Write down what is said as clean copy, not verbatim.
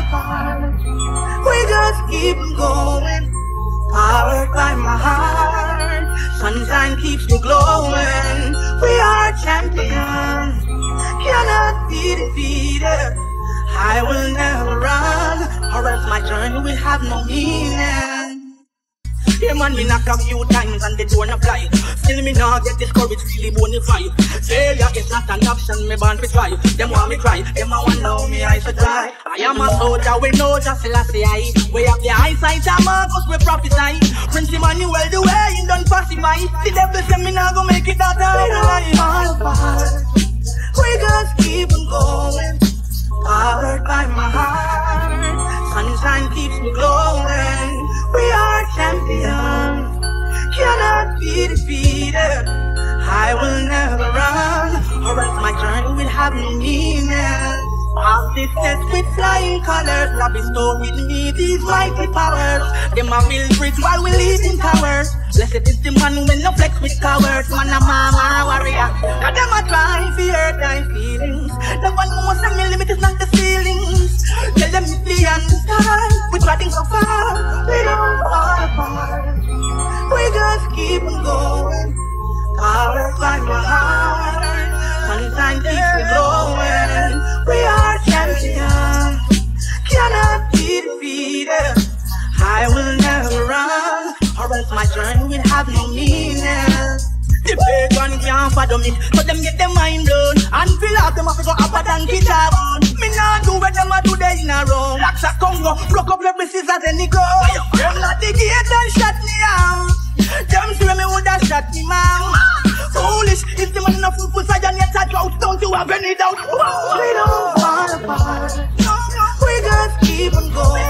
apart. We just keep going, powered by my heart. Sunshine keeps me glowing. We are champions, cannot be defeated. I will never run, or else my journey will have no meaning. Yeah man, me knock a few times and the door no fly. Still me not get discouraged, really bonafide. Failure is not an option, me born to try. Them want me cry, them a want know me I should die. I am a soldier, we know just Selassie I. We have the eyesight, and Marcus we prophesy. Prince Emmanuel the way he done pacify. The devil say me not gonna make it out of life. We just keep on going, powered by my heart. Sunshine keeps me glowing. We are champions, cannot be defeated. I will never run, or else my journey will have no meaning. I'll be set with flying colors, I'll bestow with me these mighty powers. Them a build bridge while we live in towers. Blessed is the man who will no flex with cowards. Man a mama warrior, cause them a try to hurt my feelings. The one who wants to me limit is not the ceilings. Tell them it's the understand, we're trying so far, we don't fall apart. We just keep on going, powered by my heart. Sunshine keeps me glowing. We are champions, cannot be defeated. I will never run, or else my journey will have no meaning. The pagan can't fathom it, so them get their mind blown and feel like them have to go up and guitar on. Me nah do what them a do there in a row. Like a Congo, broke up every scissors and they go. Them like the gate and shut me out. Them say me woulda shut me mouth. Foolish, if the man in a fool side and yet a drought, don't you have any doubt? We don't fall apart, we just keep on going,